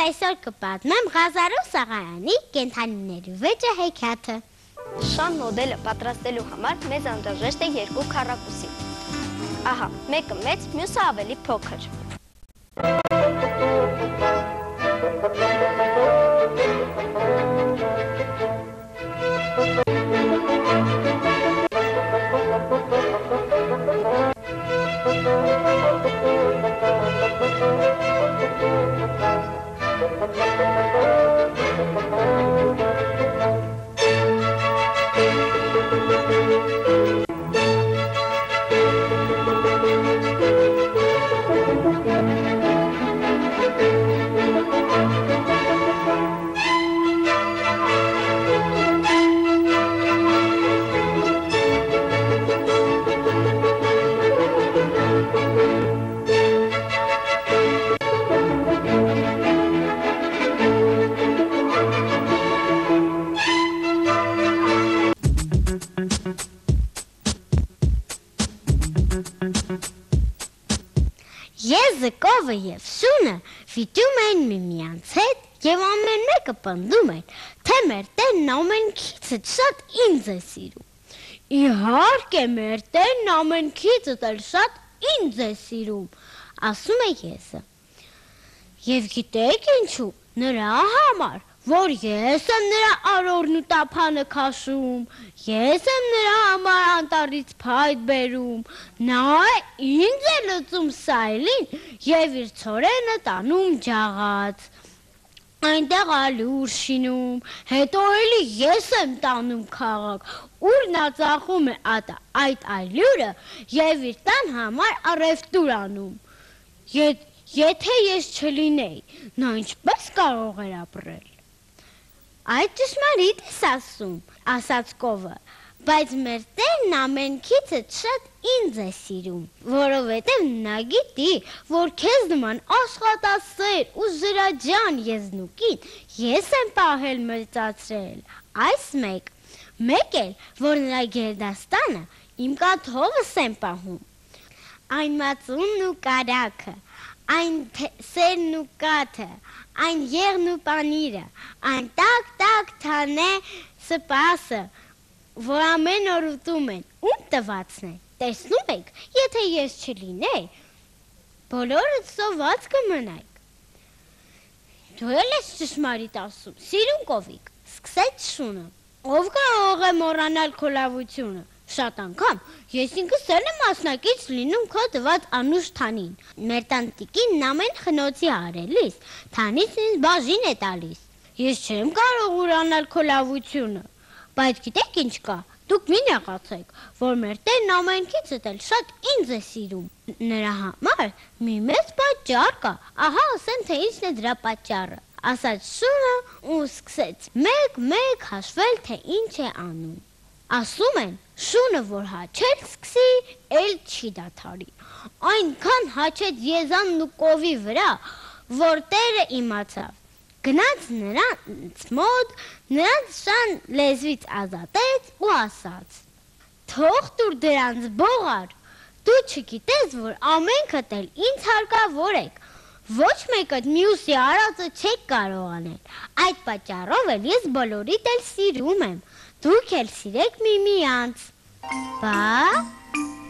այսօր կպատմեմ Ղազարով Սաղարյանի կենդանիների վեճը հեքիաթը։ Շան մոդելը պատրաստելու համար մեզ անհրաժեշտ է երկու քառակուսի։ Ահա, մեկը մեծ, մյուսը ավելի փոքր։ Եզը, կովը և շունը վիճում են միմյանց հետ և ամեն մեկը պնդում են, թե մեր տերն ամենքիցդ շատ ինձ է սիրում։ Իհարկե մեր տերն ամենքիցդ էլ շատ ինձ է սիրում, ասում է եզը։ Եվ գիտեք ինչու, նրա համար, որ ես եմ նրա արորն ու տափանը քաշում, ես եմ նրա համար անտառից փայտ բերում, նա ինձ է լուծում սայլին և իր ցորենը տանում ջաղած, այնտեղ ալյուր շինում, հետո էլի ես եմ տանում քաղաք, ուր նա ծախում է այդ ալյուրը և իր տան համար առևտուր անում, եթե ես չլինեի, նա ինչպես կարող էր ապրել։ Այդ ճշմարիտ ես ասում, ասաց կովը, բայց մեր տերն ամենքիցդ շատ ինձ է սիրում, որովհետև նա գիտի, որ քեզ նման աշխատասեր ու զրաջան եզնուկին ես եմ պահել մեծացրել, այս մեկ էլ, որ նրա գերդաստանը իմ կաթովս եմ պահում, այն մածունն ու կարաքը, այն սերն ու կաթը, այն եղն ու պանիրը, այն տակ թանե սպասը, որ ամեն օր ուտում են, ում տվածն է, տեսնում եք, եթե ես չլինեի, բոլորդ սոված կմնայք։ Դու էլ ես ճշմարիտ ասում, սիրուն կովիկ, սկսեց շունը, ով կարող է մոռանալ քո լավությունը, շատ անգամ ես ինքս էլ եմ մասնակից լինում քո տված անուշ թանին, մեր տանտիկին ամեն խնոցի արելիս, թանից ինձ բաժին է տալիս, ես չեմ կարող ուրանալ քո լավությունը, բայց գիտեք ինչ կա, դուք մի նեղացեք, որ մեր տերն ամենքիցդ էլ շատ ինձ է սիրում, նրա համար մի մեծ պատճառ կա, ահա ասեմ թե ինչն է դրա պատճառը, ասաց շունը ու սկսեց մեկ հաշվել թե ինչ է անում, ասում են, շունը որ հաչել սկսի, էլ չի դադարի, այնքան հաչեց եզանն ու կովի վրա, որ տերը իմացավ, գնաց նրանց մոտ, նրանց շան լեզվից ազատեց ու ասաց. Թող տուր դրանց բողար, դու չգիտես, որ ամենքդ էլ ինձ հարկավոր եք, ոչ մեկդ մյուսի արածը չեք կարող անել, այդ պատճառով էլ ես բոլորիդ էլ սիրում եմ, դուք էլ սիրեք միմյանց, բա